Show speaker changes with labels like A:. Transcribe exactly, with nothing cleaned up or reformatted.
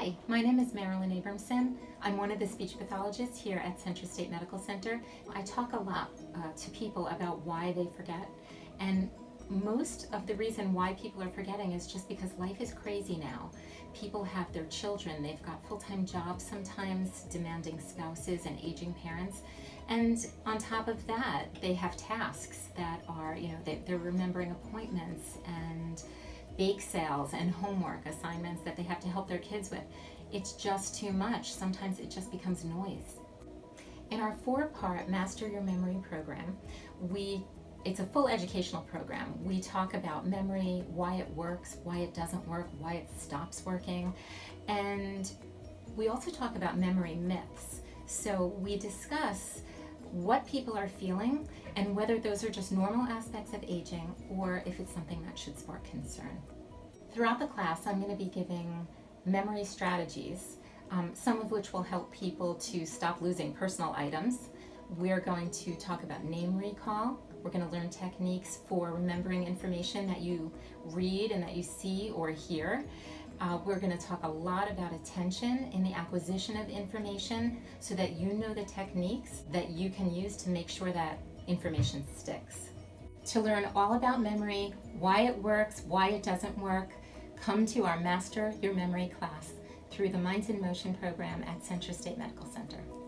A: Hi, my name is Marilyn Abrahamson. I'm one of the speech pathologists here at CentraState Medical Center. I talk a lot uh, to people about why they forget, and most of the reason why people are forgetting is just because life is crazy now. People have their children, they've got full-time jobs sometimes, demanding spouses and aging parents, and on top of that they have tasks that are, you know, they, they're remembering appointments and bake sales and homework assignments that they have to help their kids with. It's just too much. Sometimes it just becomes noise. In our four-part Master Your Memory program, we it's a full educational program. We talk about memory, why it works, why it doesn't work, why it stops working, and we also talk about memory myths. So we discuss what people are feeling and whether those are just normal aspects of aging or if it's something that should spark concern. Throughout the class, I'm going to be giving memory strategies, um, some of which will help people to stop losing personal items. We're going to talk about name recall. We're going to learn techniques for remembering information that you read and that you see or hear. Uh, we're going to talk a lot about attention in the acquisition of information so that you know the techniques that you can use to make sure that information sticks. To learn all about memory, why it works, why it doesn't work, come to our Master Your Memory class through the Minds in Motion program at CentraState Medical Center.